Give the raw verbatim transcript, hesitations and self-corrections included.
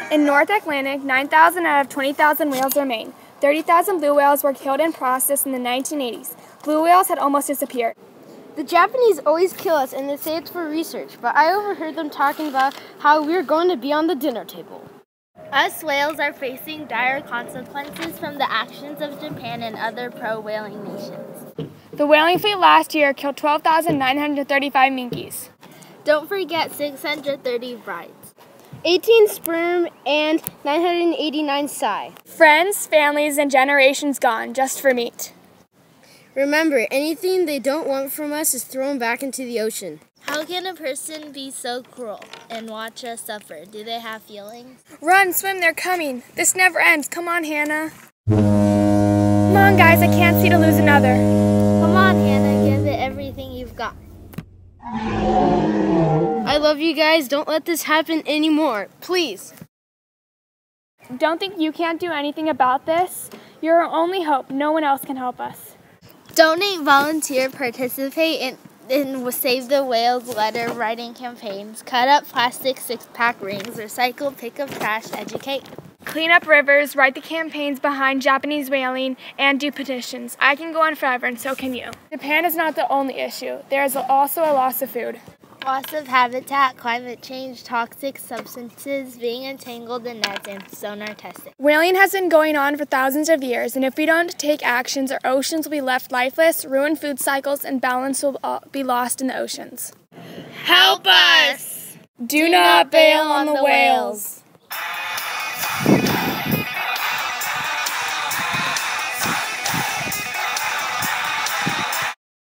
In North Atlantic, nine thousand out of twenty thousand whales remain. thirty thousand blue whales were killed and processed in the nineteen eighties. Blue whales had almost disappeared. The Japanese always kill us and they say it's for research, but I overheard them talking about how we're going to be on the dinner table. Us whales are facing dire consequences from the actions of Japan and other pro-whaling nations. The whaling fleet last year killed twelve thousand nine hundred thirty-five minkies. Don't forget six hundred thirty brides, eighteen sperm, and nine hundred eighty-nine sai. Friends, families, and generations gone just for meat. Remember, anything they don't want from us is thrown back into the ocean. How can a person be so cruel and watch us suffer? Do they have feelings? Run, swim, they're coming. This never ends. Come on, Hannah. Come on, guys, I can't see to lose another. Come on, Hannah, give it everything you've got. I love you guys. Don't let this happen anymore. Please. Don't think you can't do anything about this. You're our only hope. No one else can help us. Donate, volunteer, participate in, in Save the Whales letter writing campaigns, cut up plastic six-pack rings, recycle, pick up trash, educate. Clean up rivers, write the campaigns behind Japanese whaling, and do petitions. I can go on forever, and so can you. Japan is not the only issue. There is also a loss of food. Loss of habitat, climate change, toxic substances, being entangled in nets, and sonar testing. Whaling has been going on for thousands of years, and if we don't take actions, our oceans will be left lifeless, ruined food cycles, and balance will be lost in the oceans. Help us! Do, Do not bail on the whales.